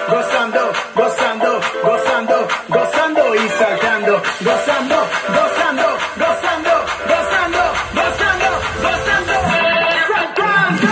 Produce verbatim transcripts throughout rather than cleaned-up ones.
gozando, gozando, gozando, gozando y saltando, gozando, gozando, gozando, gozando, gozando, gozando, saltando.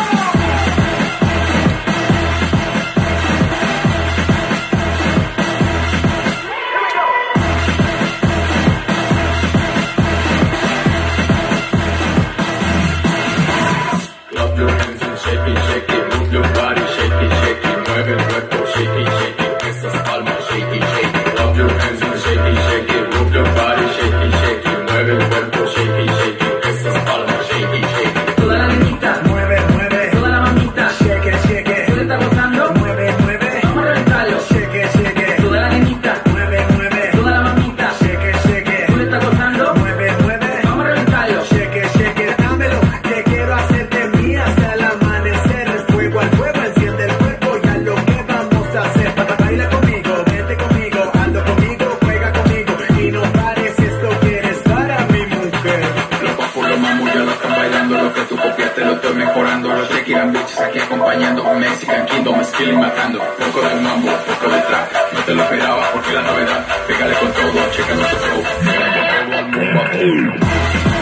Clap your hands and shake it, shake it, move your body, shake it, shake it, mueve el cuerpo, shake it, shake it, esas palmas, shake it, shake it. Clap your hands and shake it, shake it, move your body, shake it, shake it, mueve el cuerpo, shake it, shake it, esas palmas, shake it, shake it. Toda la niñita, mueve, mueve, toda la mamita, shake it, shake it, tú le estás gozando, mueve, mueve, vamos a reventarlo, shake it, shake it, toda la niñita, mueve, mueve, toda la mamita, shake it, shake it, tú le estás gozando, mueve, mueve, vamos a reventarlo, shake it, shake it, dámelo, que quiero hacerte mía hasta el amanecer, el fuego al fuego, enciende el cuerpo, ya lo que vamos a hacer, baila conmigo, vente conmigo, ando conmigo, juega conmigo, y no pares, esto quieres para mi mujer. Los papos, los mamos ya lo están bailando, lo que tú copiaste lo estoy mejorando, los tequila bitches aquí acompañando, Mexican Kingdom, skilling matando, poco de mambo, poco de trap, no te lo esperaba porque la novedad, pégale con todo, checa nuestro flow, pégale con todo al mundo.